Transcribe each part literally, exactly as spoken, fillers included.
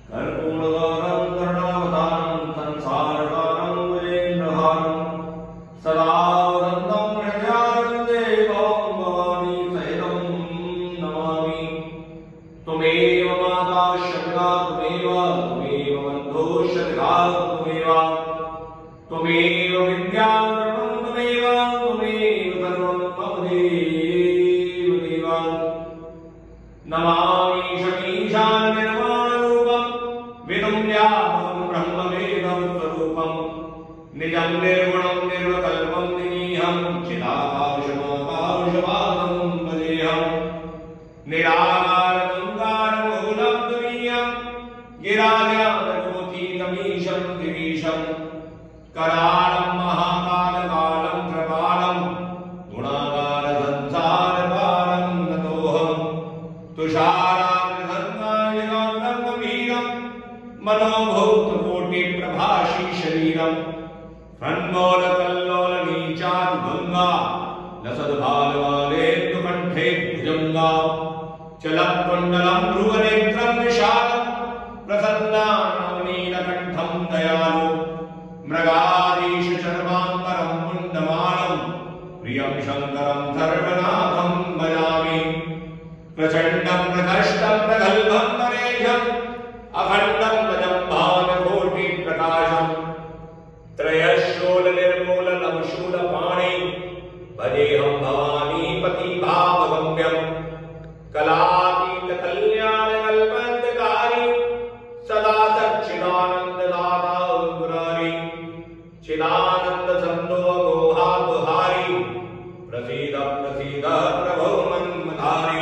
कर्पूरगौरं करुणावतारं संसारसारं भजेन्द्रहारं सदा वदन्तं हृदयारविन्दे भवं भवानी सहितं नमामि। त्वमेव माता शपिता त्वमेव त्वमेव बन्धुः शतिधा त्वमेव त्वमेव विद्याधर्मं त्वमेव त्वमेव सर्वं मम देव देव। नमामि शमीशान निर्वाणरूपं विदुम्यात्मकं ब्रह्मवेदं स्वरूपं निजं निर्गुणं निर्विकल्पं निरीहं चिदाकाशमाकाशवासं भजेऽहं। निराकारमङ्कारमूलं तुरीयं गिराज्ञानज्योतितमीशं दिवीशं करालं महाकालकालं कृपालं गुणाकारसंसारपारं नतोऽहं। तुषाराग्रगङ्गानिगान्तं गम्भीरं मनोभूतकोटिप्रभाषी शरीरं ह्रन्मोलकल्लोलनीचाद्गङ्गा लसद्भालवालेन्दुकण्ठे भुजङ्गा चलत्कुण्डलं भ्रुवनेत्रं विशालं प्रसन्नानवनीलकण्ठं दयालु मृगाधीशशर्माम्बरं मुण्डमालं प्रियं शङ्करं सर्वनाथं भजामि। प्रचण्डं प्रकष्टं प्रगल्भं नरेशम् अखण्डं गजं भानुकोटिप्रकाशम् त्रयशूलनिर्मूलनं शूलपाणि भजेऽहं भवानीपति भावगम्यं। कलातीतकल्याणकल्पन्तकारी सदा सच्चिदानन्ददाता मुरारी चिदानन्दसन्दोहमोहापहारी प्रसीद प्रसीद प्रभो मन्मथारी।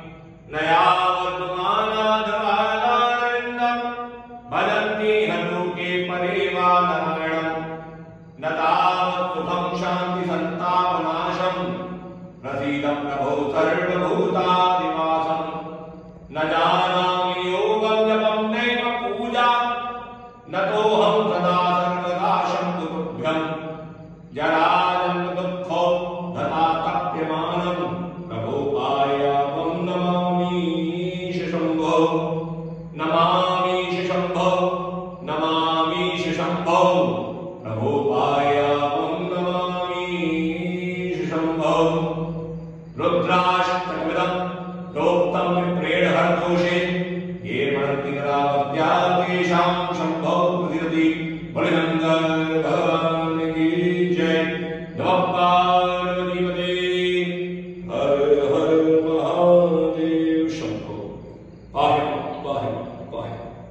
नयावर्तमानाधवादारविन्दं भजन्ति हनुके परेवा नारायणं न तावत् सुखं शान्तिसन्तापनाशं प्रसीद प्रभो सर्वभूतादिवासं। न जानामि योगं जपं नैव पूजा नतोऽहं सदा सर्वदा शम्भुभ्यं। जराजन्मदुःखो धतातप्यमानं प्रभो पायामं नमामीश शम्भो नमामीश शम्भो नमामीश शम्भो प्रभो पायामं नमामीश शम्भो। रुद्राष्टकमिदं प्रोक्तं विप्रेण हरदोषे ये पठन्ति करावत्या तेषां शम्भो प्रतिदति बलिनन्दन भगवान् की जय। नमः पार्वतीपते हर हर महादेव शम्भो। पाहि पाहि पाहि।